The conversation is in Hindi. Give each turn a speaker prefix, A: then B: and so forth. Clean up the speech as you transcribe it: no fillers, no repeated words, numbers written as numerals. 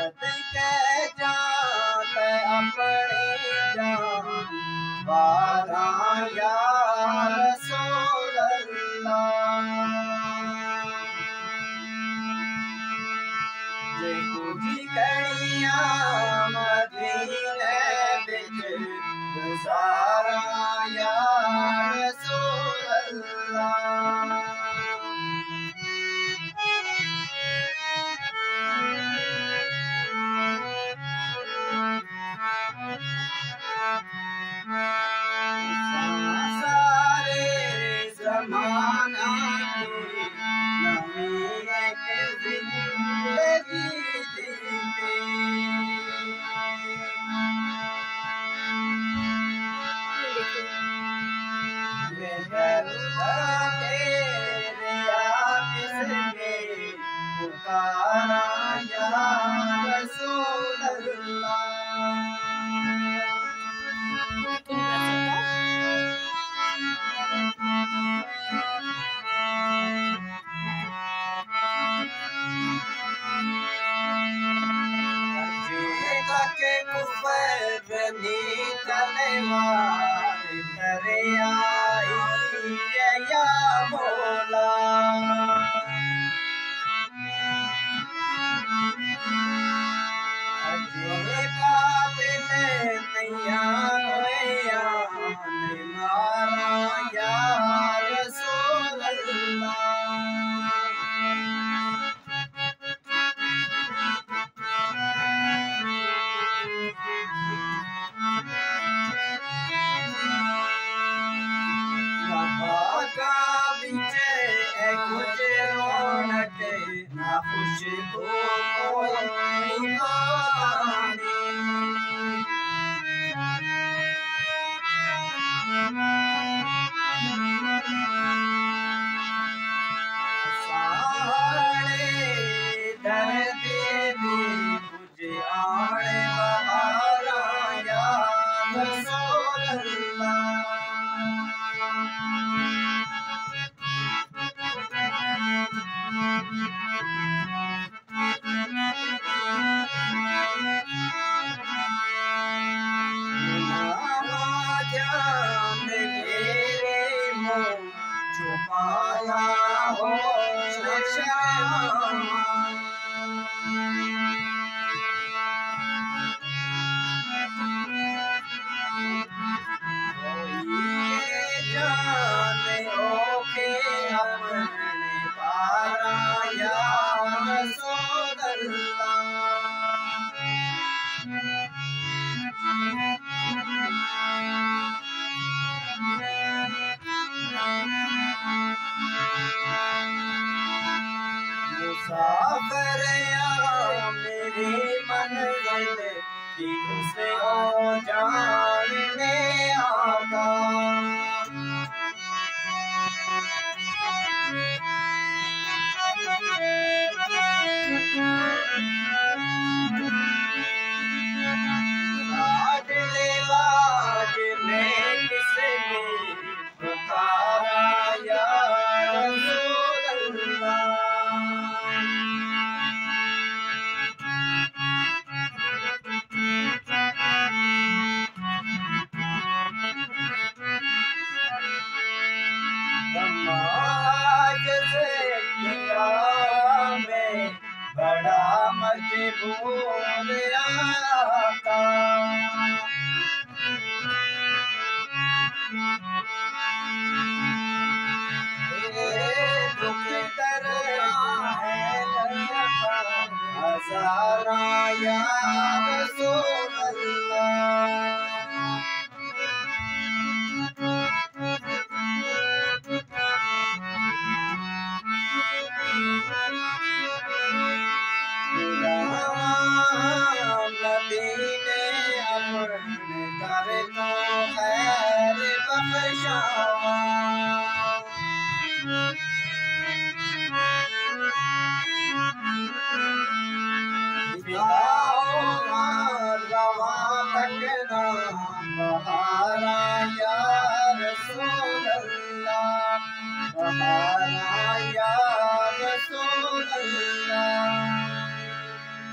A: सदके जात अपनी जान वारा या रसूल अल्लाह। जे कुछ घड़ियां मदीने बिच गुजारा या रसूल अल्लाह। सारे ज़माना नवी एक ज़िंदगी पुकारा या रसूल अल्लाह। के कुफर तलवार करे आई या मौला। अजे कातिल नैया होया मारा या रसूल अल्लाह। कुछ रौनक ना खुशबू कोई पानी। सारे दर्द भी कुछ आने बहारा या रसूल अल्लाह। छुपाया हो जाने ओके अपने पारा या रसूल अल्लाह। मुसाफिर या मेरी मंजिल की तुझसे हो जाने आका। आज लिबाज में किसने पुकारा या रसूल अल्लाह। में बड़ा मजबूर आका। दुख दर्द है हज़ारा या रसूल अल्लाह। मदीने अपने घर को खैर बख्शावा।